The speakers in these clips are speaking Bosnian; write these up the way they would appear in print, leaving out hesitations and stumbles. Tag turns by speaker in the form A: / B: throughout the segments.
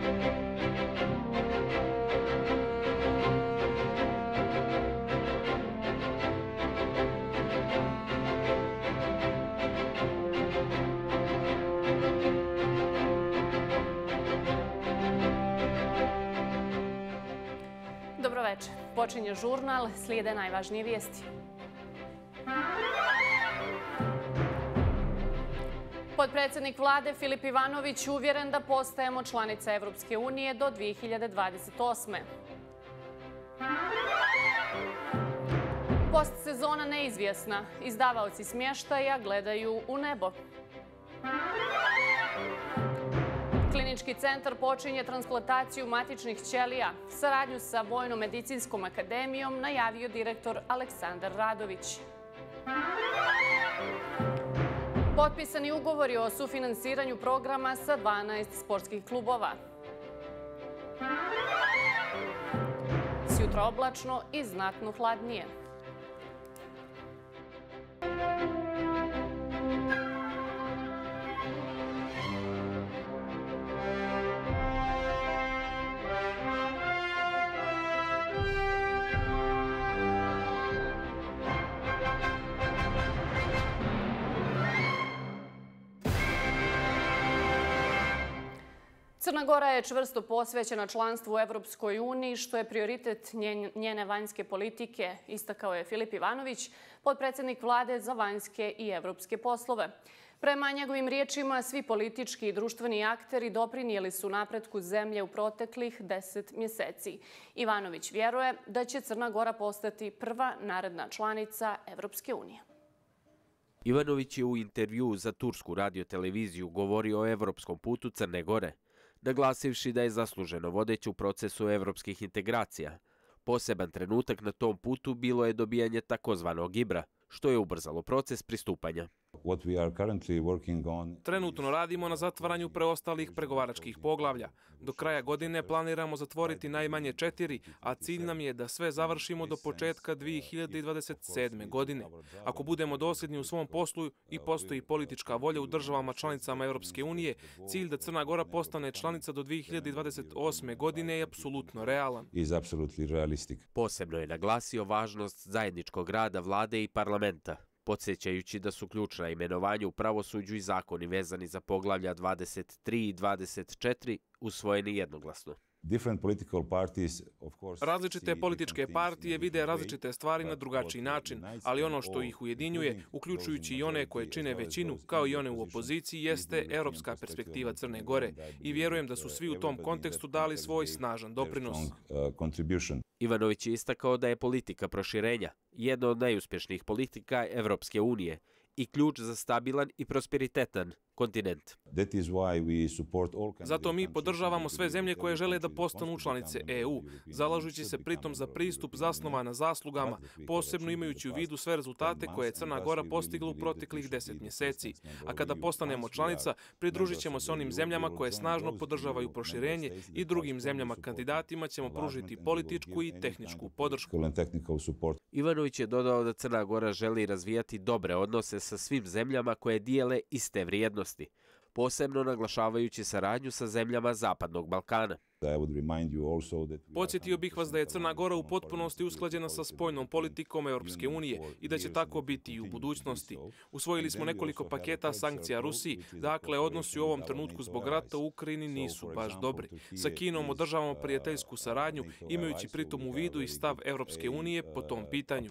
A: Dobroveče. Počinje žurnal, slijede najvažnije vijesti. Potpredsjednik vlade Filip Ivanović uvjeren da postajemo članica Evropske unije do 2028. Postsezona neizvjesna. Izdavaoci smještaja gledaju u nebo. Klinički centar počinje transplantaciju matičnih ćelija. Saradnju sa Vojno-medicinskom akademijom najavio direktor Aleksandar Radović. Potpisani ugovori o sufinansiranju programa sa 12 sportskih klubova. Sjutra oblačno i znatno hladnije. Crna Gora je čvrsto posvećena članstvu u Evropskoj uniji, što je prioritet njene vanjske politike, istakao je Filip Ivanović, potpredsjednik vlade za vanjske i evropske poslove. Prema njegovim riječima, svi politički i društveni akteri doprinijeli su napretku zemlje u proteklih 10 mjeseci. Ivanović vjeruje da će Crna Gora postati prva naredna članica Evropske unije.
B: Ivanović je u intervjuu za tursku radioteleviziju govorio o evropskom putu Crne Gore, naglasivši da je zasluženo vodeći u procesu evropskih integracija. Poseban trenutak na tom putu bilo je dobijanje takozvanog Ibra, što je ubrzalo proces pristupanja.
C: Trenutno radimo na zatvaranju preostalih pregovaračkih poglavlja. Do kraja godine planiramo zatvoriti najmanje 4, a cilj nam je da sve završimo do početka 2027. godine. Ako budemo dosljedni u svom poslu i postoji politička volja u državama članicama Europske unije, cilj da Crna Gora postane članica do 2028. godine je apsolutno realan.
B: Posebno je naglasio važnost zajedničkog rada vlade i parlamenta, podsjećajući da su ključna imenovanja u pravosuđu i zakoni vezani za poglavlja 23 i 24 usvojeni jednoglasno.
C: Različite političke partije vide različite stvari na drugačiji način, ali ono što ih ujedinjuje, uključujući i one koje čine većinu, kao i one u opoziciji, jeste europska perspektiva Crne Gore i vjerujem da su svi u tom kontekstu dali svoj snažan doprinos.
B: Ivanović je istakao da je politika proširenja jedna od najuspješnijih politika Evropske unije i ključ za stabilan i prosperitetan kontinent.
C: Zato mi podržavamo sve zemlje koje žele da postanu članice EU, zalažući se pritom za pristup zasnovan na zaslugama, posebno imajući u vidu sve rezultate koje je Crna Gora postigla u proteklih 10 mjeseci. A kada postanemo članica, pridružit ćemo se onim zemljama koje snažno podržavaju proširenje i drugim zemljama kandidatima ćemo pružiti političku i tehničku podršku.
B: Ivanović je dodao da Crna Gora želi razvijati dobre odnose sa svim zemljama koje dijele iste vrijednosti, posebno naglašavajući saradnju sa zemljama Zapadnog Balkana.
C: Podsjetio bih vas da je Crna Gora u potpunosti usklađena sa spoljnom politikom Europske unije i da će tako biti i u budućnosti. Usvojili smo nekoliko paketa sankcija Rusiji, dakle odnosi u ovom trenutku zbog rata u Ukrajini nisu baš dobri. Sa Kinom održavamo prijateljsku saradnju, imajući pritom u vidu i stav Europske unije po tom pitanju.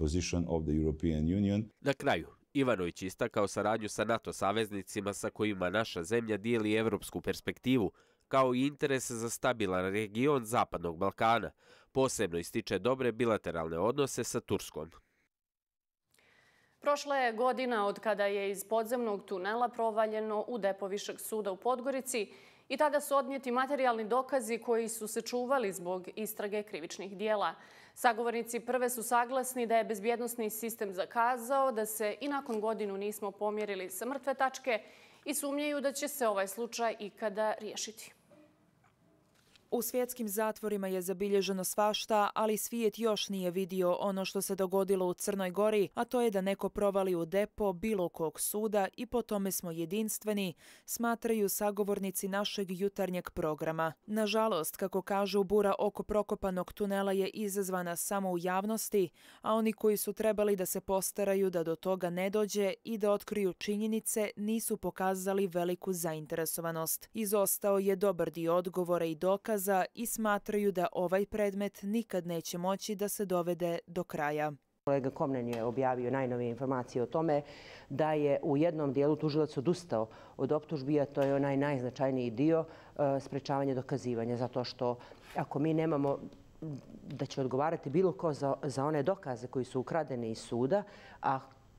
B: Na kraju, Ivanović istakao saradnju sa NATO saveznicima sa kojima naša zemlja dijeli evropsku perspektivu, kao i interes za stabilan region Zapadnog Balkana. Posebno ističe dobre bilateralne odnose sa Turskom.
A: Prošla je godina od kada je iz podzemnog tunela provaljeno u depo Višeg suda u Podgorici i tada su odnijeti materijalni dokazi koji su se čuvali zbog istrage krivičnih dijela. Sagovornici prve su saglasni da je bezbjednosni sistem zakazao, da se i nakon godinu nismo pomjerili sa mrtve tačke i sumnjaju da će se ovaj slučaj ikada riješiti.
D: U svjetskim zatvorima je zabilježeno svašta, ali svijet još nije vidio ono što se dogodilo u Crnoj Gori, a to je da neko provali u depo bilo kog suda i po tome smo jedinstveni, smatraju sagovornici našeg jutarnjeg programa. Nažalost, kako kažu, bura oko prokopanog tunela je izazvana samo u javnosti, a oni koji su trebali da se postaraju da do toga ne dođe i da otkriju činjenice nisu pokazali veliku zainteresovanost. Izostao je dobar dio odgovora i dokaza i smatraju da ovaj predmet nikad neće moći da se dovede do kraja.
E: Kolega Komnen je objavio najnovije informacije o tome da je u jednom dijelu tužilac odustao od optužbi, a to je onaj najznačajniji dio, sprečavanje dokazivanja, zato što ako mi nemamo da će odgovarati bilo ko za one dokaze koji su ukradeni iz suda, a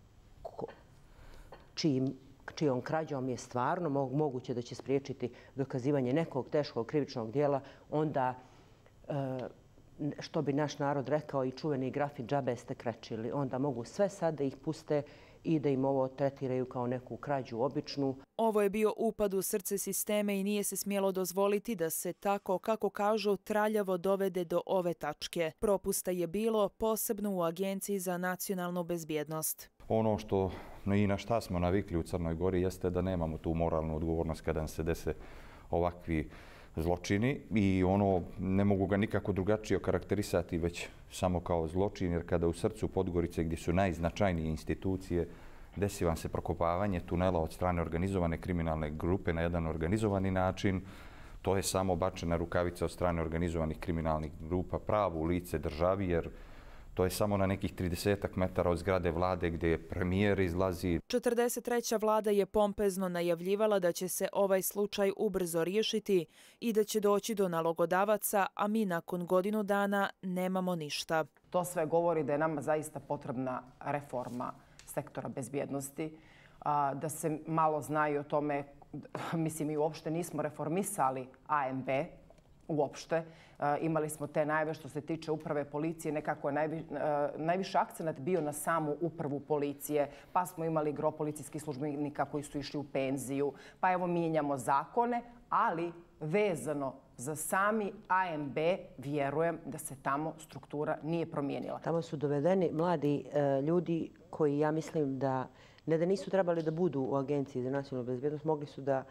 E: čijom krađom je stvarno moguće da će spriječiti dokazivanje nekog teškog krivičnog dijela, onda, što bi naš narod rekao i čuveni grafit, džabe ste krečili. Onda mogu sve sad da ih puste i da im ovo tretiraju kao neku krađu običnu.
D: Ovo je bio upad u srce sisteme i nije se smjelo dozvoliti da se tako, kako kažu, traljavo dovede do ove tačke. Propusta je bilo, posebno u Agenciji za nacionalnu bezbjednost.
F: Ono što i na šta smo navikli u Crnoj Gori jeste da nemamo tu moralnu odgovornost kada se dese ovakvi zločini i ono ne mogu ga nikako drugačije okarakterisati već samo kao zločin, jer kada u srcu Podgorice gdje su najznačajnije institucije desi vam se prokopavanje tunela od strane organizovane kriminalne grupe na jedan organizovani način, to je samo bačena rukavica od strane organizovanih kriminalnih grupa pravo u lice državi, jer to je samo na nekih 30 metara od zgrade vlade gdje premijer izlazi.
D: 43. vlada je pompezno najavljivala da će se ovaj slučaj ubrzo riješiti i da će doći do nalogodavaca, a mi nakon godinu dana nemamo ništa.
G: To sve govori da je nama zaista potrebna reforma sektora bezbjednosti, da se malo znaju o tome. Mislim, mi uopšte nismo reformisali AMB, uopšte. Imali smo te najave što se tiče uprave policije, nekako je najviše akcenat bio na samu upravu policije, pa smo imali gro policijskih službenika koji su išli u penziju, pa evo mijenjamo zakone, ali vezano za sami AMB vjerujem da se tamo struktura nije promijenila.
E: Tamo su dovedeni mladi ljudi koji, ja mislim, da ne da nisu trebali da budu u Agenciji za nacionalnu bezbjednost, mogli su da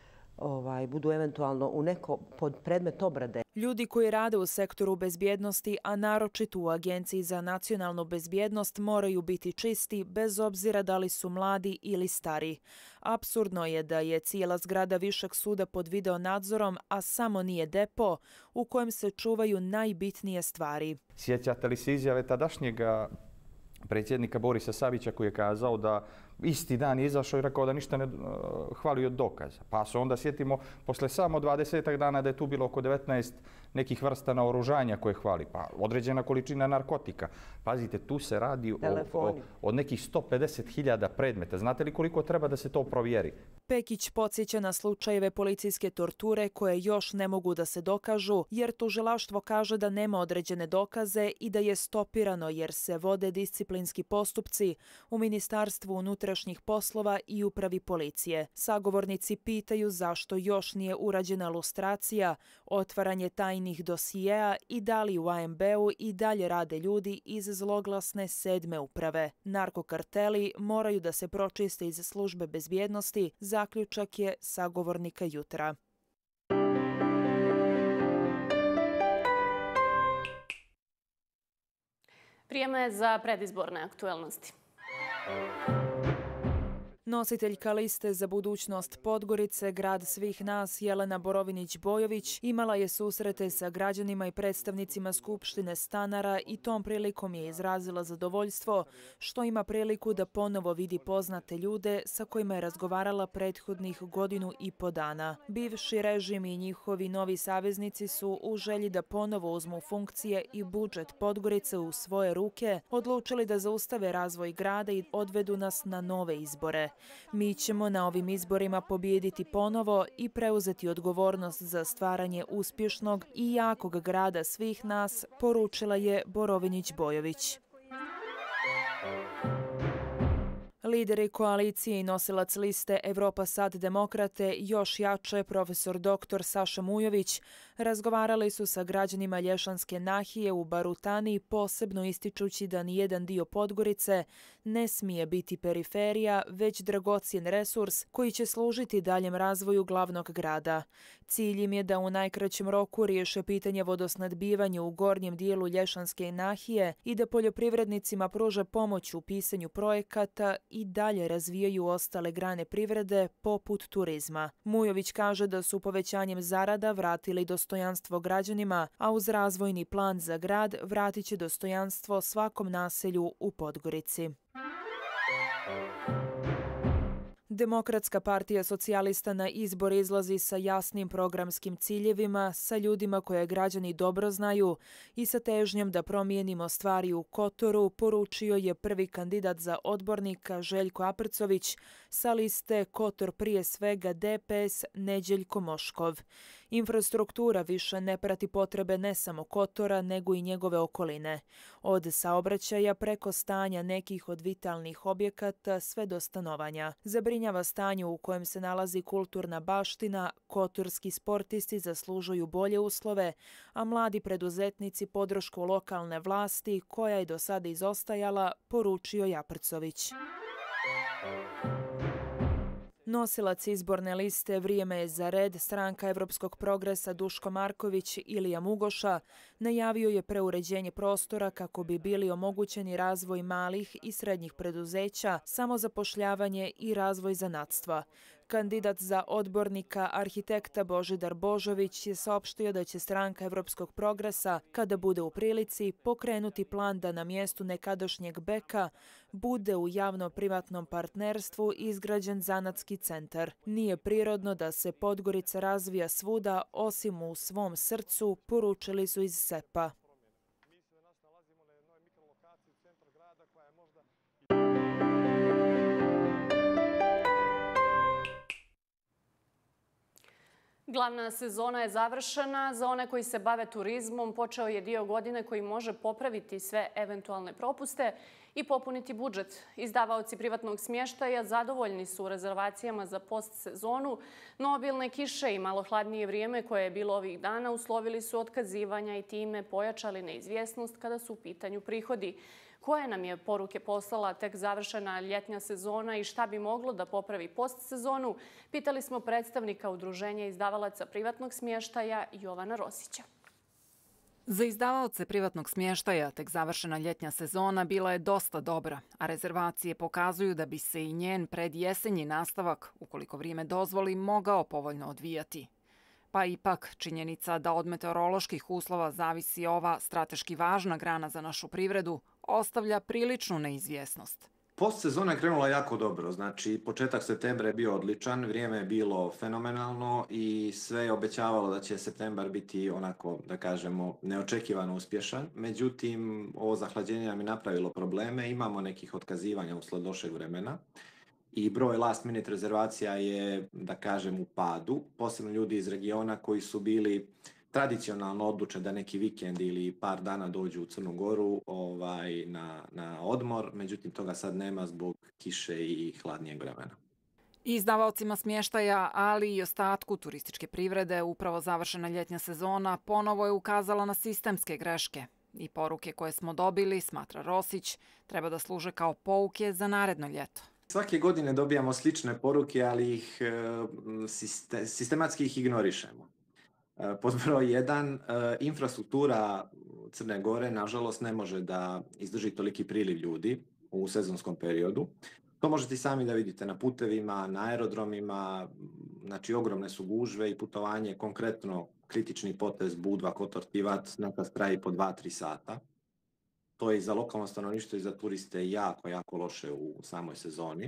E: budu eventualno u neko pod predmet obrade.
D: Ljudi koji rade u sektoru bezbjednosti, a naročito u Agenciji za nacionalnu bezbjednost, moraju biti čisti bez obzira da li su mladi ili stari. Apsurdno je da je cijela zgrada Višeg suda pod video nadzorom, a samo nije depo u kojem se čuvaju najbitnije stvari.
F: Sjećate li se izjave tadašnjega predsjednika Borisa Savića koji je kazao da isti dan je izašao i rekao da ništa ne hvali od dokaza. Pa se onda sjetimo posle samo 20 dana da je tu bilo oko 19 nekih vrsta naoružanja koje hvali. Pa određena količina narkotika. Pazite, tu se radi o nekih 150.000 predmeta. Znate li koliko treba da se to provjeri?
D: Pekić podsjeća na slučajeve policijske torture koje još ne mogu da se dokažu, jer tužilaštvo kaže da nema određene dokaze i da je stopirano jer se vode disciplinski postupci u Ministarstvu unutrašnjih poslova i upravi policije. Sagovornici pitaju zašto još nije urađena lustracija, otvaranje tajnih dosijeja i da li u AMB-u i dalje rade ljudi iz zloglasne 7. uprave. Narkokarteli moraju da se pročiste iz službe bezbjednosti, zaključak je sagovornika jutra.
A: Vrijeme za predizborne aktuelnosti.
D: Nositeljka liste za budućnost Podgorice, grad svih nas, Jelena Borovinić-Bojović, imala je susrete sa građanima i predstavnicima Skupštine stanara i tom prilikom je izrazila zadovoljstvo što ima priliku da ponovo vidi poznate ljude sa kojima je razgovarala prethodnih godinu i po dana. Bivši režim i njihovi novi saveznici su u želji da ponovo uzmu funkcije i budžet Podgorice u svoje ruke odlučili da zaustave razvoj grada i odvedu nas na nove izbore. Mi ćemo na ovim izborima pobijediti ponovo i preuzeti odgovornost za stvaranje uspješnog i jakog grada svih nas, poručila je Borovinić-Bojović. Lideri koalicije i nosilac liste Evropa Sad Demokrate još jače profesor dr. Saša Mujović razgovarali su sa građanima Lješanske nahije u Barutani, posebno ističući da nijedan dio Podgorice ne smije biti periferija, već dragocjen resurs koji će služiti daljem razvoju glavnog grada. Cilj im je da u najkraćem roku riješe pitanje vodosnadbivanja u gornjem dijelu Lješanske nahije i da poljoprivrednicima pruže pomoć u pisanju projekata i dalje razvijaju ostale grane privrede poput turizma. Mujović kaže da su povećanjem zarada vratili dostojanstvo građanima, a uz razvojni plan za grad vratit će dostojanstvo svakom naselju u Podgorici. Demokratska partija socijalista na izbor izlazi sa jasnim programskim ciljevima, sa ljudima koje građani dobro znaju i sa težnjom da promijenimo stvari u Kotoru, poručio je prvi kandidat za odbornika Željko Aprcović sa liste Kotor prije svega DPS Neđeljko Moškov. Infrastruktura više ne prati potrebe ne samo Kotora, nego i njegove okoline. Od saobraćaja preko stanja nekih od vitalnih objekata sve do stanovanja. Zabrinjava stanje u kojem se nalazi kulturna baština, kotorski sportisti zaslužuju bolje uslove, a mladi preduzetnici podršku lokalne vlasti, koja je do sada izostajala, poručio Japrcović. Nosilac izborne liste Vrijeme je za red, stranka Evropskog progresa Duško Marković Ilija Mugoša najavio je preuređenje prostora kako bi bili omogućeni razvoj malih i srednjih preduzeća, samozapošljavanje i razvoj zanatstva. Kandidat za odbornika arhitekta Božidar Božović je saopštio da će stranka Evropskog progresa, kada bude u prilici, pokrenuti plan da na mjestu nekadašnjeg Beka bude u javno-privatnom partnerstvu izgrađen zanatski centar. Nije prirodno da se Podgorica razvija svuda osim u svom srcu, poručili su iz SEP-a.
A: Glavna sezona je završena. Za one koji se bave turizmom počeo je dio godine koji može popraviti sve eventualne propuste i popuniti budžet. Izdavaoci privatnog smještaja zadovoljni su rezervacijama za postsezonu, no obilne kiše i malo hladnije vrijeme koje je bilo ovih dana uslovili su otkazivanja i time pojačali neizvjesnost kada su u pitanju prihodi. Koje nam je poruke poslala tek završena ljetnja sezona i šta bi moglo da popravi postsezonu, pitali smo predstavnika Udruženja izdavalaca privatnog smještaja Jovana Rosića.
H: Za izdavaoce privatnog smještaja tek završena ljetnja sezona bila je dosta dobra, a rezervacije pokazuju da bi se i njen predjesenji nastavak, ukoliko vrijeme dozvoli, mogao povoljno odvijati. Pa ipak, činjenica da od meteoroloških uslova zavisi ova strateški važna grana za našu privredu ostavlja priličnu neizvjesnost.
I: Postsezona je krenula jako dobro, znači početak septembra je bio odličan, vrijeme je bilo fenomenalno i sve je obećavalo da će septembar biti onako, da kažemo, neočekivano uspješan. Međutim, ovo zahlađenje nam je napravilo probleme, imamo nekih otkazivanja usled lošeg vremena i broj last minute rezervacija je, da kažem, u padu, posebno ljudi iz regiona koji su bili tradicionalno odluče da neki vikend ili par dana dođu u Crnu Goru na odmor, međutim toga sad nema zbog kiše i hladnijeg vremena.
H: Izdavaocima smještaja, ali i ostatku turističke privrede, upravo završena ljetnja sezona ponovo je ukazala na sistemske greške. I poruke koje smo dobili, smatra Rosić, treba da služe kao pouke za naredno ljeto.
I: Svake godine dobijamo slične poruke, ali ih sistematski ih ignorišemo. Pod broj 1, infrastruktura Crne Gore nažalost ne može da izdrži toliki priliv ljudi u sezonskom periodu. To možete i sami da vidite na putevima, na aerodromima, znači ogromne su gužve i putovanje, konkretno kritični potez Budva, Kotor, Tivat, nekad traje po 2-3 sata. To je i za lokalno stanovništvo i za turiste jako, jako loše u samoj sezoni.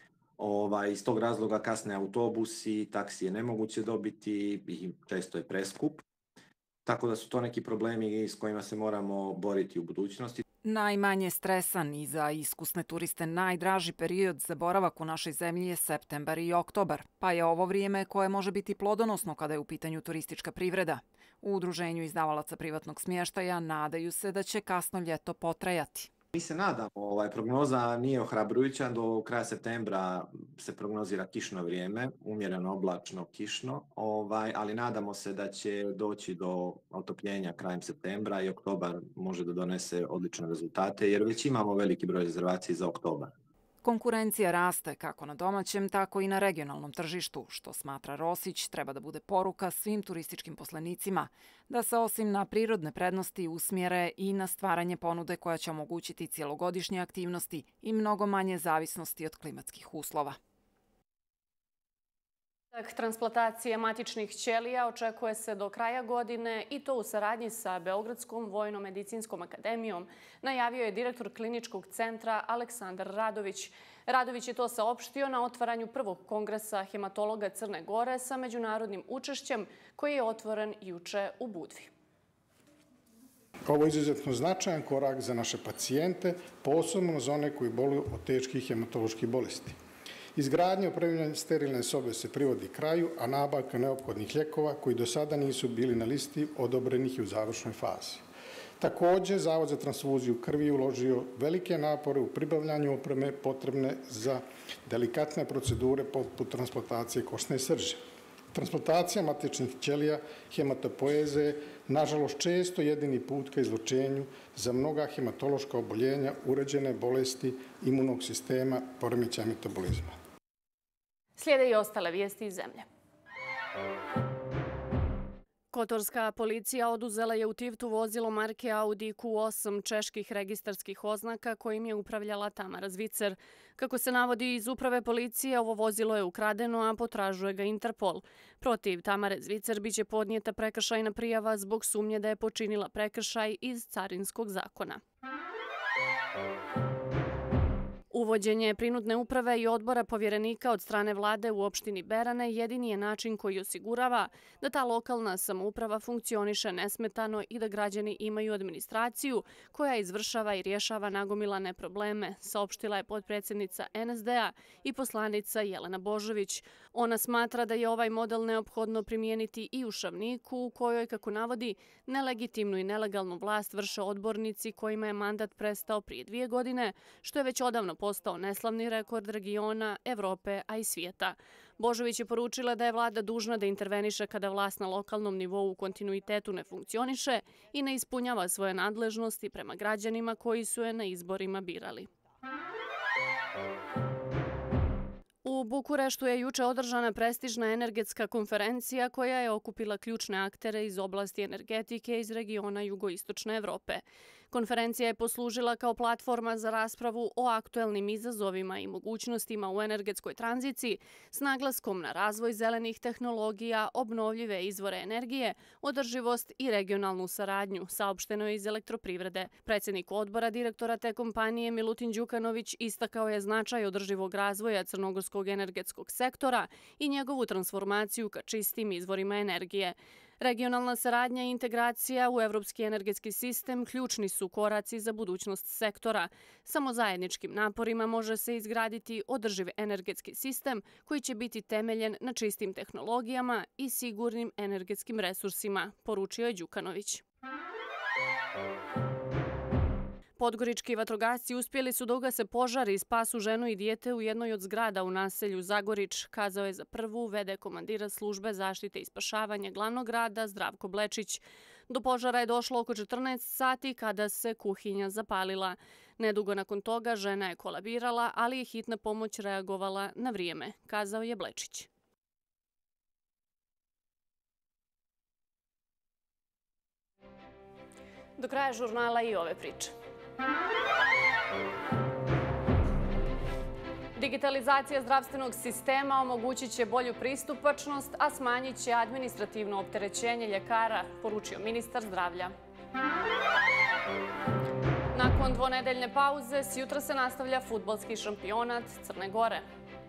I: Iz tog razloga kasne autobusi, taksi je nemoguće dobiti i često je preskup. Tako da su to neki problemi s kojima se moramo boriti u budućnosti.
H: Najmanje stresan i za iskusne turiste najdraži period za boravak u našoj zemlji je septembar i oktobar, pa je ovo vrijeme koje može biti plodonosno kada je u pitanju turistička privreda. U Udruženju izdavalaca privatnog smještaja nadaju se da će kasno ljeto potrajati.
I: Mi se nadamo, prognoza nije ohrabrujuća, do kraja septembra se prognozira kišno vrijeme, umjereno oblačno kišno, ali nadamo se da će doći do otopljenja krajem septembra i oktobar može da donese odlične rezultate jer već imamo veliki broj rezervacija za oktobar.
H: Konkurencija raste kako na domaćem, tako i na regionalnom tržištu, što smatra Rosić treba da bude poruka svim turističkim poslenicima, da se osim na prirodne prednosti usmjere i na stvaranje ponude koja će omogućiti cjelogodišnje aktivnosti i mnogo manje zavisnosti od klimatskih uslova.
A: Transplantacije matičnih ćelija očekuje se do kraja godine i to u saradnji sa Beogradskom vojno-medicinskom akademijom, najavio je direktor kliničkog centra Aleksandar Radović. Radović je to saopštio na otvaranju prvog kongresa hematologa Crne Gore sa međunarodnim učešćem koji je otvoren juče u Budvi.
J: Ovo je izuzetno značajan korak za naše pacijente, posebno za one koji boluju od teških hematoloških bolesti. Izgradnja opremljene sterilne sobe se privodi kraju, a nabavka neophodnih lijekova koji do sada nisu bili na listi odobrenih i u završnoj fazi. Također, Zavod za transfuziju krvi je uložio velike napore u pribavljanju opreme potrebne za delikatne procedure poput transplantacije košne srže. Transplantacija matičnih ćelija hematopoeze je, nažalost, često jedini put ka izlučenju za mnoga hematološka oboljenja, uređene bolesti imunog sistema, poremećaja metabolizma.
A: Slijede i ostale vijesti iz zemlje. Kotorska policija oduzela je u Tivtu vozilo marke Audi Q8 čeških registarskih oznaka kojim je upravljala Tamara Zvicer. Kako se navodi iz uprave policije, ovo vozilo je ukradeno, a potražuje ga Interpol. Protiv Tamare Zvicer biće podnijeta prekršajna prijava zbog sumnje da je počinila prekršaj iz Carinskog zakona. Uvođenje prinudne uprave i odbora povjerenika od strane vlade u opštini Berane jedini je način koji osigurava da ta lokalna samouprava funkcioniše nesmetano i da građani imaju administraciju koja izvršava i rješava nagomilane probleme, saopštila je potpredsjednica NSD-a i poslanica Jelena Božović. Ona smatra da je ovaj model neophodno primijeniti i u Šavniku, u kojoj, kako navodi, nelegitimnu i nelegalnu vlast vrše odbornici kojima je mandat prestao prije 2 godine, što je već odavno postao neslavni rekord regiona, Evrope, a i svijeta. Božović je poručila da je vlada dužna da interveniše kada vlast na lokalnom nivou u kontinuitetu ne funkcioniše i ne ispunjava svoje nadležnosti prema građanima koji su je na izborima birali. U Bukureštu je juče održana prestižna energetska konferencija koja je okupila ključne aktere iz oblasti energetike iz regiona jugoistočne Evrope. Konferencija je poslužila kao platforma za raspravu o aktuelnim izazovima i mogućnostima u energetskoj tranziciji s naglaskom na razvoj zelenih tehnologija, obnovljive izvore energije, održivost i regionalnu saradnju, saopšteno je iz elektroprivrede. Predsjednik odbora direktora te kompanije Milutin Đukanović istakao je značaj održivog razvoja crnogorskog energetskog sektora i njegovu transformaciju ka čistim izvorima energije. Regionalna saradnja i integracija u evropski energetski sistem ključni su koraci za budućnost sektora. Samo zajedničkim naporima može se izgraditi održiv energetski sistem koji će biti temeljen na čistim tehnologijama i sigurnim energetskim resursima, poručio je Đukanović. Podgorički vatrogasci uspjeli su da ugase požar i spasu ženu i dijete u jednoj od zgrada u naselju Zagorić, kazao je za Prvu v.d. komandira službe zaštite i spašavanja glavnog grada Zdravko Blečić. Do požara je došlo oko 14 sati kada se kuhinja zapalila. Nedugo nakon toga žena je kolabirala, ali je hitna pomoć reagovala na vrijeme, kazao je Blečić. Do kraja žurnala i ove priče. Digitalizacija zdravstvenog sistema omogućit će bolju pristupačnost, a smanjit će administrativno opterećenje ljekara, poručio ministar zdravlja. Nakon dvonedeljne pauze, sjutra se nastavlja fudbalski šampionat Crne Gore.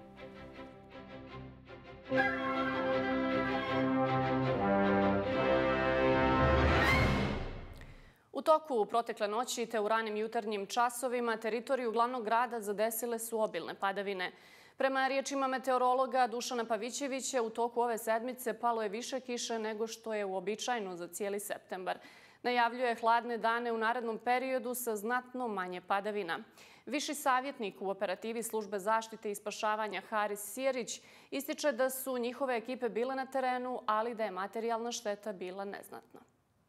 A: U toku protekle noći te u ranim jutarnjim časovima teritoriju glavnog grada zadesile su obilne padavine. Prema riječima meteorologa Dušana Pavićevića, u toku ove sedmice palo je više kiše nego što je uobičajeno za cijeli septembar. Najavljuje hladne dane u narednom periodu sa znatno manje padavina. Viši savjetnik u operativi Službe zaštite i spašavanja Haris Sijerić ističe da su njihove ekipe bile na terenu, ali da je materijalna šteta bila neznatna.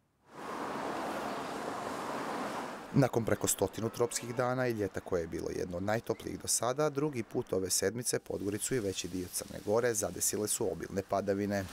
K: Nakon preko 100 tropskih dana i ljeta koje je bilo jedno od najtoplijih do sada, drugi put ove sedmice Podgoricu i veći dio Crne Gore zadesile su obilne padavine.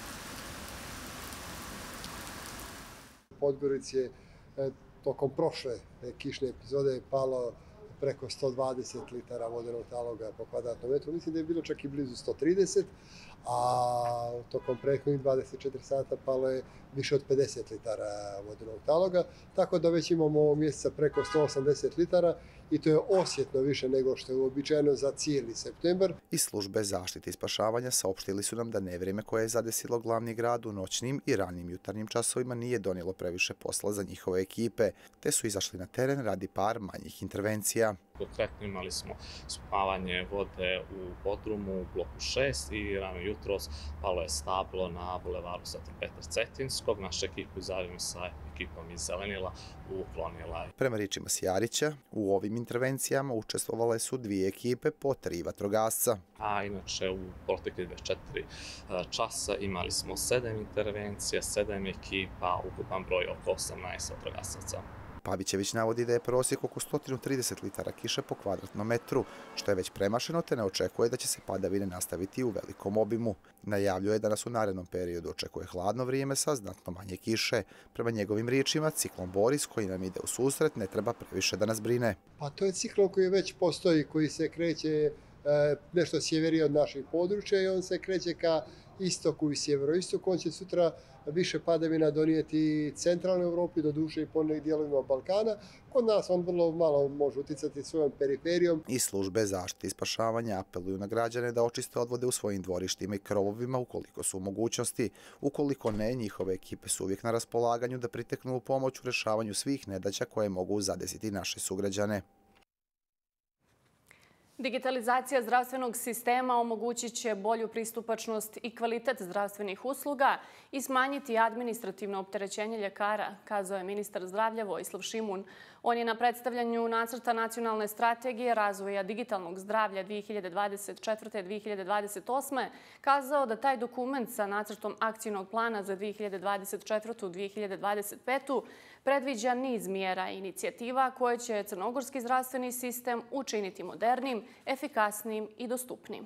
L: Podgorici je tokom prošle kišne epizode je palo preko 120 litara vodenog taloga po kvadratnom metru. Mislim da je bilo čak i blizu 130, a tokom prethodnih 24 sata palo je više od 50 litara vodenog taloga, tako da već imamo ovog mjeseca preko 180 litara i to je osjetno više nego što je uobičajeno za cijeli septembar.
K: Iz Službe zaštite i spašavanja saopštili su nam da nevrijeme koje je zadesilo glavni grad u noćnim i ranim jutarnjim časovima nije donijelo previše posla za njihove ekipe, te su izašli na teren radi par manjih intervencija.
M: Konkretno imali smo spavanje vode u podrumu u bloku 6 i rano jutros palo je stablo na bulevaru Svetom Petar Cetinskog. Naša ekipa zajedno sa ekipom iz Zelenila uklonila.
K: Prema riječima Sjarića, u ovim intervencijama učestvovale su 2 ekipe po 3 vatrogasca.
M: A inače u protekli 24 časa imali smo 7 intervencija, 7 ekipa, ukupan broj oko 18 vatrogasaca.
K: Pavićević navodi da je prosjek oko 130 litara kiše po kvadratnom metru, što je već premašeno, te ne očekuje da će se padavine nastaviti u velikom obimu. Najavljuje da nas u narednom periodu očekuje hladno vrijeme sa znatno manje kiše. Prema njegovim riječima, ciklon Boris koji nam ide u susret ne treba previše da nas brine.
L: Pa to je ciklon koji već postoji, koji se kreće nešto sjeverije od naših područja i on se kreće ka istoku i sjeveroistoku. On će sutra više padavina donijeti centralnoj Evropi, do duše i ponekim dijelovima Balkana. Kod nas on vrlo malo može uticati svojom periferijom.
K: Iz Službe zaštite i spašavanja apeluju na građane da očiste odvode u svojim dvorištima i krovovima ukoliko su u mogućnosti. Ukoliko ne, njihove ekipe su uvijek na raspolaganju da priteknu u pomoć u rješavanju svih nedaća koje mogu zadesiti naše sugrađane.
A: Digitalizacija zdravstvenog sistema omogućit će bolju pristupačnost i kvalitet zdravstvenih usluga i smanjiti administrativno opterećenje ljekara, kazao je ministar zdravlja Vojislav Šimun. On je na predstavljanju nacrta nacionalne strategije razvoja digitalnog zdravlja 2024-2028 kazao da taj dokument sa nacrtom akcijnog plana za 2024-2025 predviđa niz mjera i inicijativa koje će crnogorski zdravstveni sistem učiniti modernim, efikasnim i dostupnim.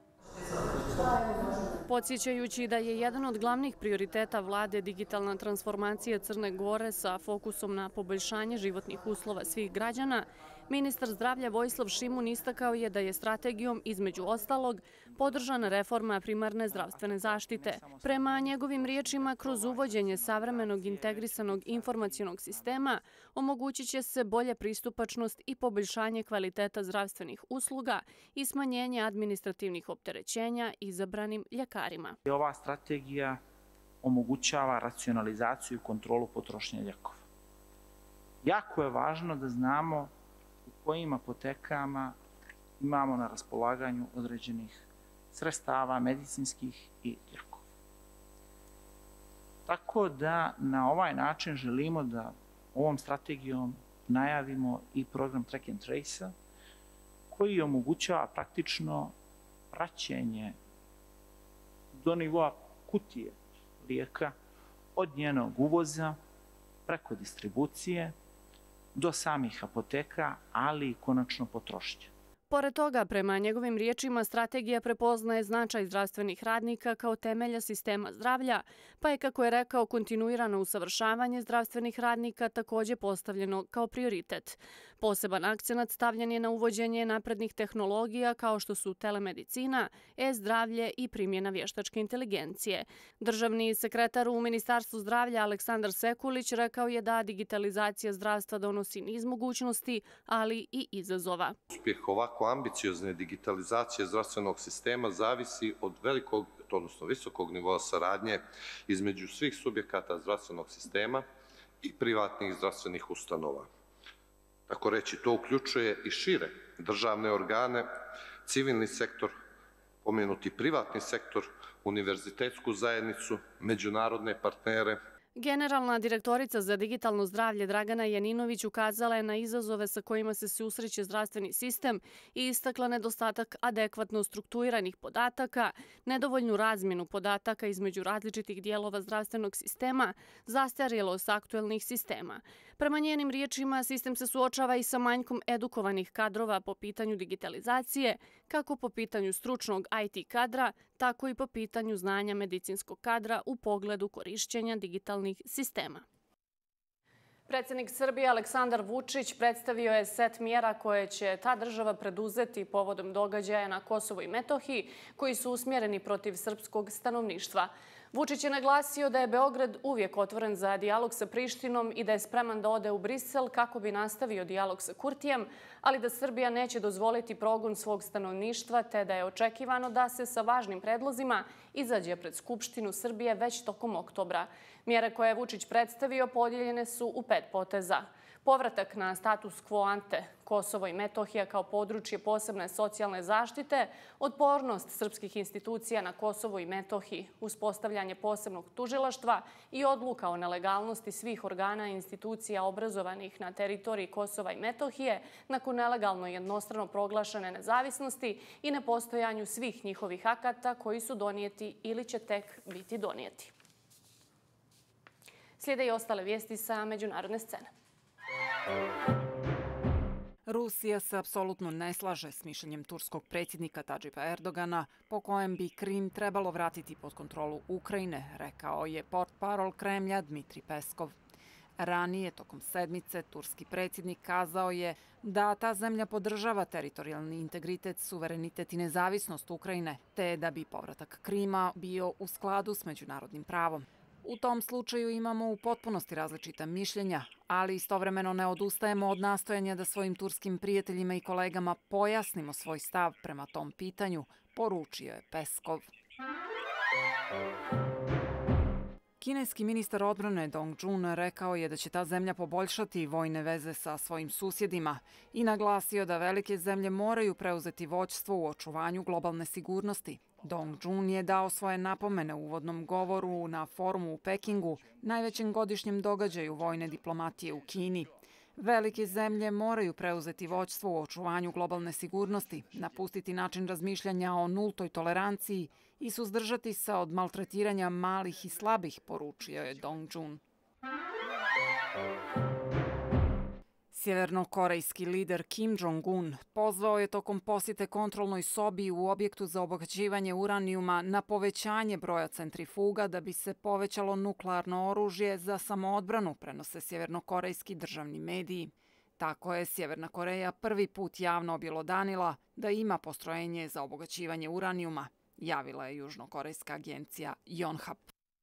A: Podsjećajući da je jedan od glavnih prioriteta vlade digitalna transformacija Crne Gore sa fokusom na poboljšanje životnih uslova svih građana, ministar zdravlja Vojislav Šimun istakao je da je strategijom, između ostalog, podržana reforma primarne zdravstvene zaštite. Prema njegovim riječima, kroz uvođenje savremenog integrisanog informacionog sistema omogućit će se bolja pristupačnost i poboljšanje kvaliteta zdravstvenih usluga i smanjenje administrativnih opterećenja izabranim ljekarima.
N: Ova strategija omogućava racionalizaciju i kontrolu potrošnje lijekova. Jako je važno da znamo u kojim apotekama imamo na raspolaganju određenih sredstava medicinskih i lijekova. Tako da na ovaj način želimo da ovom strategijom najavimo i program Track and Trace koji omogućava praktično praćenje do nivoa kutije lijeka od njenog uvoza preko distribucije do samih apoteka, ali i konačno potrošnje.
A: Pored toga, prema njegovim riječima, strategija prepoznaje značaj zdravstvenih radnika kao temelja sistema zdravlja, pa je, kako je rekao, kontinuirano usavršavanje zdravstvenih radnika također postavljeno kao prioritet. Poseban akcenat stavljen je na uvođenje naprednih tehnologija kao što su telemedicina, e-zdravlje i primjena vještačke inteligencije. Državni sekretar u Ministarstvu zdravlja Aleksandar Sekulić rekao je da digitalizacija zdravstva donosi niz mogućnosti, ali i izazova.
O: Uspjeh ovako ambiciozne digitalizacije zdravstvenog sistema zavisi od velikog, odnosno visokog nivoa saradnje između svih subjekata zdravstvenog sistema i privatnih zdravstvenih ustanova. Tako reći, to uključuje i šire državne organe, civilni sektor, pomenuti privatni sektor, univerzitetsku zajednicu, međunarodne partnere.
A: Generalna direktorica za digitalno zdravlje Dragana Janinović ukazala je na izazove sa kojima se susreće zdravstveni sistem i istakla nedostatak adekvatno strukturiranih podataka, nedovoljnu razmjenu podataka između različitih dijelova zdravstvenog sistema, zastarjelost aktuelnih sistema. Prema njenim riječima, sistem se suočava i sa manjkom edukovanih kadrova po pitanju digitalizacije, kako po pitanju stručnog IT kadra, tako i po pitanju znanja medicinskog kadra u pogledu korišćenja digitalnih sistema. Predsjednik Srbije Aleksandar Vučić predstavio je set mjera koje će ta država preduzeti povodom događaja na Kosovu i Metohiji koji su usmjereni protiv srpskog stanovništva. Vučić je naglasio da je Beograd uvijek otvoren za dijalog sa Prištinom i da je spreman da ode u Brisel kako bi nastavio dijalog sa Kurtijem, ali da Srbija neće dozvoliti progon svog stanovništva te da je očekivano da se sa važnim predlozima izađe pred Skupštinu Srbije već tokom oktobra. Mjere koje je Vučić predstavio podijeljene su u 5 poteza. Povratak na status quo ante, Kosovo i Metohija kao područje posebne socijalne zaštite, otpornost srpskih institucija na Kosovu i Metohiji, uspostavljanje posebnog tužilaštva i odluka o nelegalnosti svih organa i institucija obrazovanih na teritoriji Kosova i Metohije nakon nelegalno jednostrano proglašene nezavisnosti i nepostojanju svih njihovih akata koji su donijeti ili će tek biti donijeti. Slijede i ostale vijesti sa međunarodne scene.
H: Rusija se apsolutno ne slaže s mišljenjem turskog predsjednika Tadžipa Erdogana po kojem bi Krim trebalo vratiti pod kontrolu Ukrajine, rekao je portparol Kremlja Dmitri Peskov. Ranije, tokom sedmice, turski predsjednik kazao je da ta zemlja podržava teritorijalni integritet, suverenitet i nezavisnost Ukrajine, te da bi povratak Krima bio u skladu s međunarodnim pravom. U tom slučaju imamo u potpunosti različita mišljenja, ali istovremeno ne odustajemo od nastojanja da svojim turskim prijateljima i kolegama pojasnimo svoj stav prema tom pitanju, poručio je Peskov. Kineski ministar odbrane Dong Jun rekao je da će ta zemlja poboljšati vojne veze sa svojim susjedima i naglasio da velike zemlje moraju preuzeti vođstvo u očuvanju globalne sigurnosti. Dong Jun je dao svoje napomene u uvodnom govoru na forumu u Pekingu, najvećem godišnjem događaju vojne diplomatije u Kini. Velike zemlje moraju preuzeti vođstvo u očuvanju globalne sigurnosti, napustiti način razmišljanja o nultoj toleranciji i suzdržati se od maltretiranja malih i slabih, poručio je Dong Jun. Sjevernokorejski lider Kim Jong-un pozvao je tokom posjete kontrolnoj sobi u objektu za obogaćivanje uranijuma na povećanje broja centrifuga da bi se povećalo nuklearno oružje za samoodbranu, prenose sjevernokorejski državni mediji. Tako je Sjeverna Koreja prvi put javno objelodanila da ima postrojenje za obogaćivanje uranijuma, javila je južnokorejska agencija Yonhap.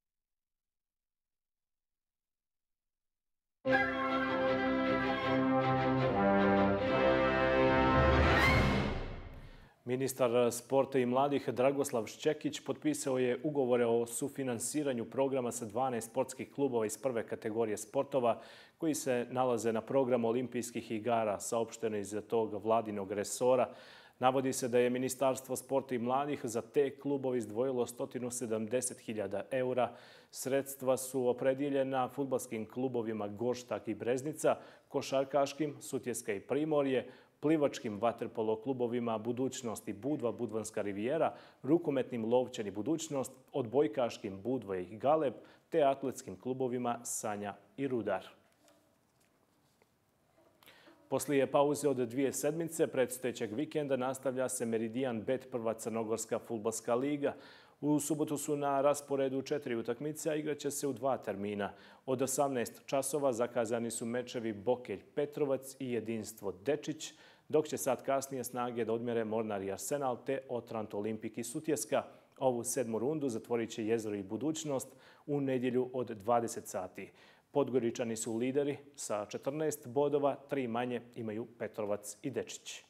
P: Ministar sporta i mladih Dragoslav Šćekić potpisao je ugovore o sufinansiranju programa sa 12 sportskih klubova iz prve kategorije sportova koji se nalaze na programu olimpijskih igara, saopšteno iz tog vladinog resora. Navodi se da je Ministarstvo sporta i mladih za te klubove izdvojilo 170.000 eura. Sredstva su opredijeljena fudbalskim klubovima Gorštak i Breznica, košarkaškim Sutjeska i Primorje, plivačkim vaterpolo klubovima Budućnost i Budva, Budvanska rivijera, rukometnim Lovćan i Budućnost, odbojkaškim Budva i Galeb, te atletskim klubovima Sanja i Rudar. Poslije pauze od 2 sedmice predstojećeg vikenda nastavlja se Meridian Bet, prva crnogorska fudbalska liga. U subotu su na rasporedu 4 utakmice, a igraće se u 2 termina. Od 18 časova zakazani su mečevi Bokelj Petrovac i Jedinstvo Dečić, dok će sad kasnije snage da odmjere Mornar i Arsenal te Otrant Olimpik i Sutjeska. Ovu 7. rundu zatvorit će Jezero i Budućnost u nedjelju od 20 sati. Podgoričani su lideri sa 14 bodova, 3 manje imaju Petrovac i Dečić.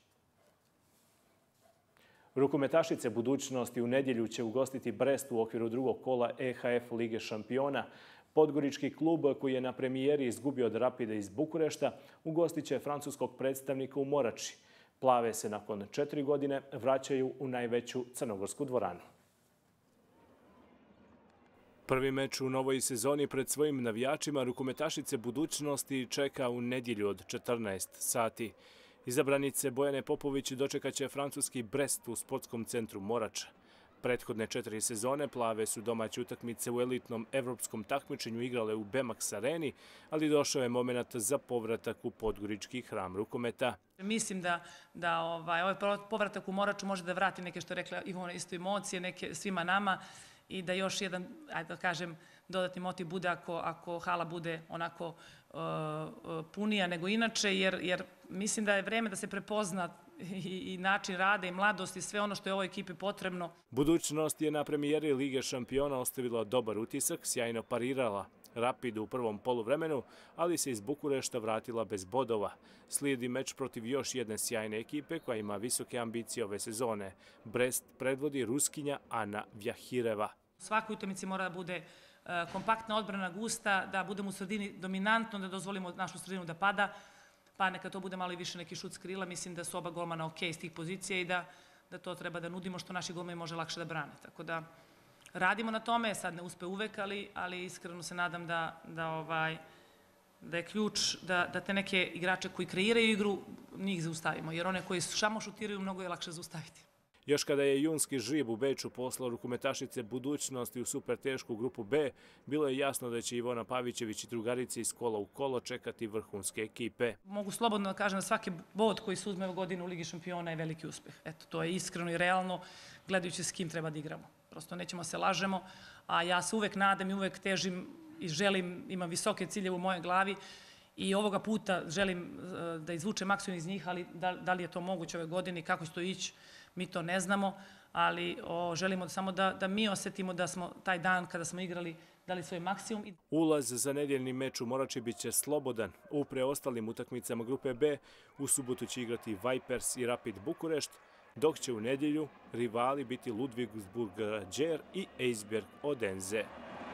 P: Rukometašice Budućnosti u nedjelju će ugostiti Brest u okviru drugog kola EHF Lige šampiona. Podgorički klub koji je na premijeri izgubio od Rapida iz Bukurešta ugostit će francuskog predstavnika u Morači. Plave se nakon 4 godine vraćaju u najveću crnogorsku dvoranu. Prvi meč u novoj sezoni pred svojim navijačima rukometašice Budućnosti čeka u nedjelju od 14 sati. Izabranice Bojane Popović dočekaće francuski Brest u sportskom centru Morač. Prethodne 4 sezone plave su domaće utakmice u elitnom evropskom takmičenju igrale u Bemax areni, ali došao je moment za povratak u podgorički hram rukometa.
Q: Mislim da ovaj povratak u Moraču može da vrati neke, što je rekla Ivona, isto emocije neke svima nama i da još jedan, ajde da kažem, dodatni motiv bude ako hala bude onako punija nego inače, jer mislim da je vreme da se prepozna i način rada i mladost i sve ono što je ovoj ekipi potrebno.
P: Budućnost je na premijeri Lige šampiona ostavila dobar utisak, sjajno parirala Rapidu u prvom poluvremenu, ali se iz Bukurešta vratila bez bodova. Slijedi meč protiv još jedne sjajne ekipe koja ima visoke ambicije ove sezone. Brest predvodi Ruskinja Ana Vjahireva.
Q: U svakoj utakmici mora da bude kompaktna odbrana, gusta, da budemo u sredini dominantno, da dozvolimo našu sredinu da pada, pa neka to bude malo i više neki šut s krila. Mislim da su oba golmana ok iz tih pozicija i da to treba da nudimo, što naši golmani može lakše da brane. Tako da radimo na tome, sad ne uspe uvek, ali iskreno se nadam da je ključ da te neke igrače koji kreiraju igru, njih zaustavimo, jer one koji samo šutiraju mnogo je lakše zaustaviti.
P: Još kada je junski žib u Beču poslao rukometašice Budućnosti u super tešku grupu B, bilo je jasno da će Ivona Pavićević i drugarice iz kola u kolo čekati vrhunske ekipe.
Q: Mogu slobodno da kažem da svaki bod koji se uzme u godinu u Ligi šampiona je veliki uspeh. Eto, to je iskreno i realno, gledajući s kim treba da igramo. Prosto nećemo se lažemo, a ja se uvek nadam i uvek težim i želim, imam visoke ciljeve u mojoj glavi i ovoga puta želim da izvučem maksimum iz njih, ali da li je to moguće ove godine i kako će to ići, mi to ne znamo, ali želimo samo da mi osetimo da smo taj dan kada smo igrali dali svoj maksimum.
P: Ulaz za nedjeljni meč u Morači bit će slobodan. U preostalim utakmicama grupe B u subotu će igrati Vipers i Rapid Bukurešt, dok će u nedjelju rivali biti Ludwigsburg Đer i Eisberg Odense.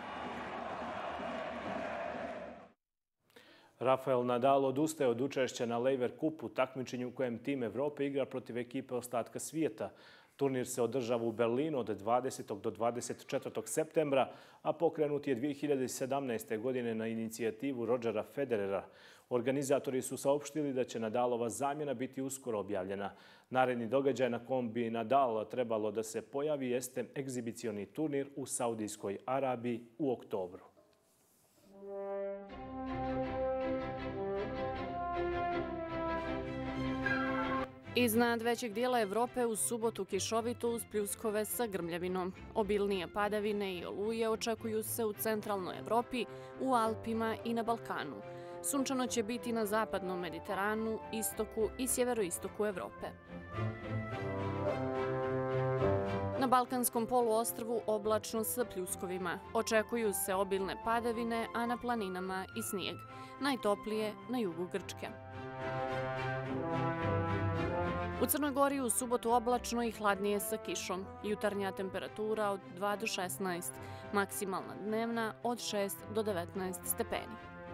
P: Rafael Nadal odustaje od učešća na Laver Cupu, takmičenju u kojem tim Evrope igra protiv ekipe ostatka svijeta. Turnir se održava u Berlinu od 20. do 24. septembra, a pokrenut je 2017. godine na inicijativu Rodgera Federera. Organizatori su saopštili da će Nadalova zamjena biti uskoro objavljena. Naredni događaj na kom bi Nadal trebalo da se pojavi jeste egzibicioni turnir u Saudijskoj Arabiji u oktobru.
A: Iznad većeg dijela Evrope u subotu kišovito uz pljuskove sa grmljavinom. Obilnije padavine i oluje očekuju se u centralnoj Evropi, u Alpima i na Balkanu. Sunčano će biti na zapadnom Mediteranu, istoku i sjeveroistoku Evrope. Na Balkanskom poluostrvu oblačno sa pljuskovima. Očekuju se obilne padavine, a na planinama i snijeg. Najtoplije na jugu Grčke. U Crnoj Gori u subotu oblačno i hladnije sa kišom. Jutarnja temperatura od 2 do 16, maksimalna dnevna od 6 do 19 stepeni.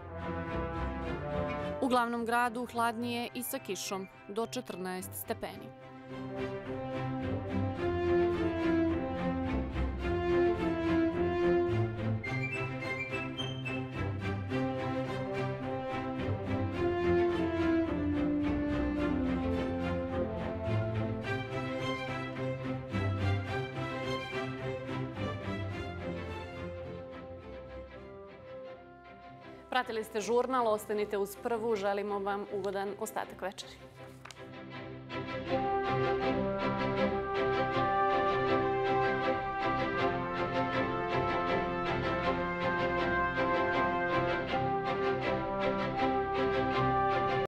A: U glavnom gradu hladnije i sa kišom do 14 stepeni. Pratili ste žurnal, ostanite uz Prvu, želimo vam ugodan ostatak večeri.